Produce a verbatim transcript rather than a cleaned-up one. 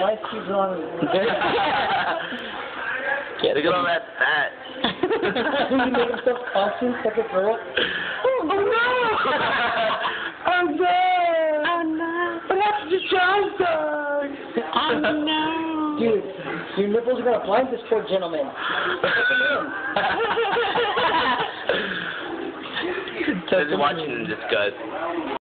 nice shoes on. Get it on that fat. He made himself costumes like a girl. Oh no! I'm dead! Oh no! But that's the John's dog! Oh no! Dude, your nipples are gonna blind this poor gentleman. He's watching in disgust.